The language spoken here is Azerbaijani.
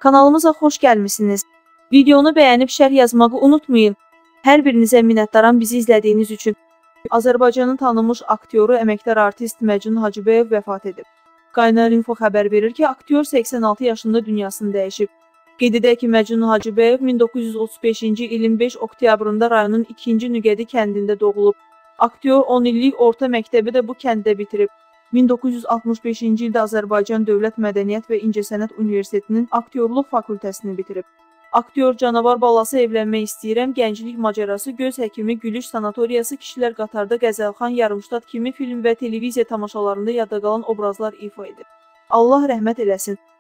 Kanalımıza xoş gəlmisiniz. Videonu bəyənib şərh yazmağı unutmayın. Hər birinizə minnətdaram bizi izlədiyiniz üçün. Azərbaycanın tanınmış aktyoru, əməkdar artist Məcnun Hacıbəyev vəfat edib. Qaynar info xəbər verir ki, aktyor 86 yaşında dünyasını dəyişib. Qeyd edək ki, Məcnun Hacıbəyev 1935-ci ilin 5 oktyabrında rayonun 2-ci Nüqədi kəndində doğulub. Aktyor 10 illik orta məktəbi də bu kənddə bitirib. 1965-ci ildə Azərbaycan Dövlət Mədəniyyət və İncəsənət Universitetinin aktyorluq fakültəsini bitirib. Aktyor Canavar balası evlənmək istəyirəm, gənclik macərası, göz həkimi, gülüş sanatoriyası, kişilər qatarda, Qəzəlxan, Yarımştat kimi film və televiziya tamaşalarında yadda qalan obrazlar ifa edib. Allah rəhmət eləsin.